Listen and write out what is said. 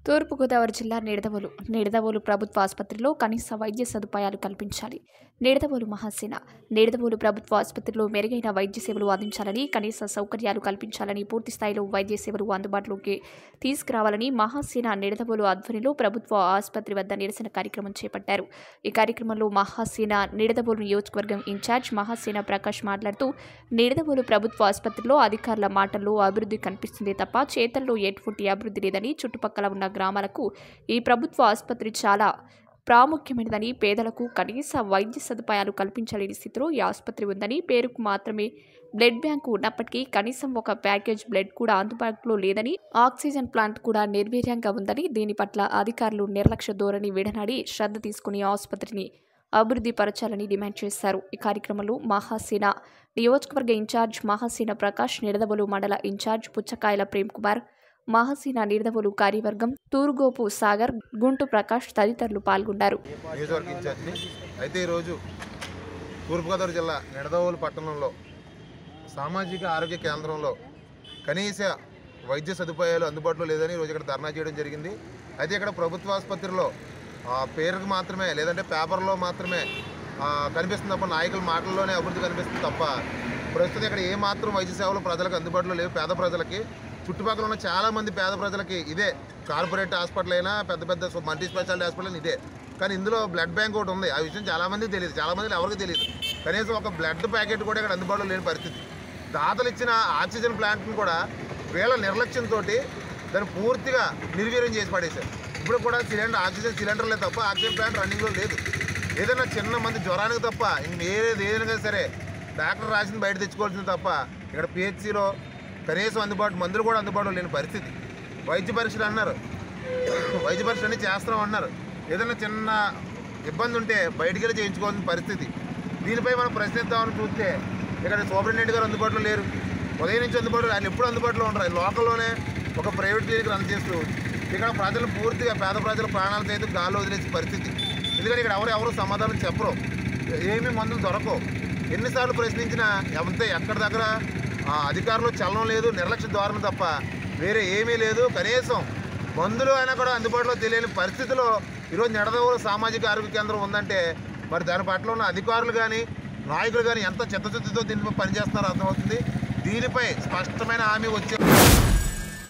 తూర్పుగోదావరి జిల్లా నిడదవోలు ప్రభుత్వ ఆసుపత్రిలో కనీస వైద్య సదుపాయాలు కల్పించాలి. నిడదవోలు మహాసేన నిడదవోలు ప్రభుత్వ ఆసుపత్రిలో మెరుగైన వైద్య సేవలు అందించాలని, కనీస సౌకర్యాలు కల్పించాలని, పూర్తి స్థాయిలో వైద్య సేవలు అందుబాటులోకి తీసుకురావాలని మహాసేన నిడదవోలు ఆధ్వర్యంలో ప్రభుత్వ ఆసుపత్రి వద్ద నిరసన కార్యక్రమం చేపట్టారు. ఈ కార్యక్రమంలో మహాసేన నిడదవోలు నియోజకవర్గం ఇన్ఛార్జ్ మహాసేన ప్రకాష్ మాట్లాడుతూ, నిడదవోలు ప్రభుత్వ ఆసుపత్రిలో అధికారుల మాటల్లో అభివృద్ధి కనిపిస్తుంది తప్ప చేతల్లో ఎటువంటి అభివృద్ధి లేదని, చుట్టుపక్కల ఉన్న గ్రామాలకు ఈ ప్రభుత్వ ఆసుపత్రి చాలా ప్రాముఖ్యమైనదని, పేదలకు కనీస వైద్య సదుపాయాలు కల్పించలేని స్థితిలో ఈ ఆసుపత్రి ఉందని, పేరుకు మాత్రమే బ్లడ్ బ్యాంకు ఉన్నప్పటికీ కనీసం ఒక ప్యాకేజ్ బ్లడ్ కూడా అందుబాటులో లేదని, ఆక్సిజన్ ప్లాంట్ కూడా నిర్వీర్యంగా ఉందని, దీని పట్ల అధికారులు నిర్లక్ష్య ధోరణి విడనాడి శ్రద్ధ తీసుకుని ఆసుపత్రిని అభివృద్ధి పరచాలని డిమాండ్ చేశారు. ఈ కార్యక్రమంలో మహాసేన నియోజకవర్గ ఇన్ఛార్జ్ మహాసేన ప్రకాష్, నిడదవోలు మండల ఇన్ఛార్జ్ పుచ్చకాయల ప్రేమ్ కుమార్, మహాసేన నిడదవోలు కార్యవర్గం తూరుగోపు సాగర్, గుంటు ప్రకాష్ తదితరులు పాల్గొన్నారు. అయితే ఈరోజు తూర్పుగోదావరి జిల్లా నిడదవోలు పట్టణంలో సామాజిక ఆరోగ్య కేంద్రంలో కనీస వైద్య సదుపాయాలు అందుబాటులో లేదని ఈరోజు ఇక్కడ ధర్నా చేయడం జరిగింది. అయితే ఇక్కడ ప్రభుత్వ ఆసుపత్రిలో పేరుకు మాత్రమే, లేదంటే పేపర్లో మాత్రమే కనిపిస్తుంది తప్ప, నాయకుల మాటల్లోనే అభివృద్ధి కనిపిస్తుంది తప్ప ప్రస్తుతం ఇక్కడ ఏమాత్రం వైద్య సేవలు ప్రజలకు అందుబాటులో లేవు. పేద ప్రజలకి, చుట్టుపక్కల ఉన్న చాలామంది పేద ప్రజలకి ఇదే కార్పొరేట్ హాస్పిటల్ అయినా, పెద్ద పెద్ద మల్టీ స్పెషాలిటీ హాస్పిటల్ ఇదే. కానీ ఇందులో బ్లడ్ బ్యాంక్ ఒకటి ఉంది. ఆ విషయం చాలామందికి తెలియదు, చాలామంది ఎవరికి తెలియదు. కనీసం ఒక బ్లడ్ ప్యాకెట్ కూడా ఇక్కడ అందుబాటులో లేని పరిస్థితి. దాతలు ఇచ్చిన ఆక్సిజన్ ప్లాంట్ని కూడా వీళ్ళ నిర్లక్ష్యంతో దాన్ని పూర్తిగా నిర్వీర్యం చేసి పడేశారు. ఇప్పుడు కూడా ఆక్సిజన్ సిలిండర్లే తప్ప ఆక్సిజన్ ప్లాంట్ రన్నింగ్లో లేదు. ఏదైనా చిన్న మంది జ్వరానికి తప్ప ఏదైనా సరే డాక్టర్ రాసింది బయట తెచ్చుకోవాల్సింది తప్ప ఇక్కడ పిహెచ్సిలో కనీసం మందులు కూడా అందుబాటులో లేని పరిస్థితి. వైద్య పరీక్షలు అన్నారు, వైద్య పరీక్షలు అన్నీ చేస్తాం అన్నారు. ఏదైనా చిన్న ఇబ్బంది ఉంటే బయటికి వెళ్ళి చేయించుకోవాల్సిన పరిస్థితి. దీనిపై మనం ప్రశ్నిద్దామని చూస్తే ఇక్కడ సూపరింటెండెంట్ గారు అందుబాటులో లేరు. ఉదయం నుంచి అందుబాటులో, ఆయన ఎప్పుడు అందుబాటులో ఉండరు. లోకల్లోనే ఒక ప్రైవేట్ క్లినిక్ రన్ చేస్తూ ఇక్కడ ప్రజలు పూర్తిగా, పేద ప్రజల ప్రాణాలు సైతం గాల్లో వదిలేసే పరిస్థితి. ఎందుకంటే ఇక్కడ ఎవరు సమాధానం చెప్పరు, ఏమీ మందులు దొరకవు. ఎన్నిసార్లు ప్రశ్నించినా ఎక్కడి దగ్గర అధికారులు చలనం లేదు, నిర్లక్ష్య ధోరణి తప్ప వేరే ఏమీ లేదు. కనీసం మందులు అయినా కూడా అందుబాటులో తెలియని పరిస్థితిలో ఈరోజు నిడదవోలు సామాజిక ఆరోగ్య కేంద్రం ఉందంటే మరి దాని పట్ల ఉన్న అధికారులు కానీ, నాయకులు కానీ ఎంత చిత్తశుద్ధితో దీనిపై పనిచేస్తున్నారో అర్థమవుతుంది. దీనిపై స్పష్టమైన హామీ వచ్చే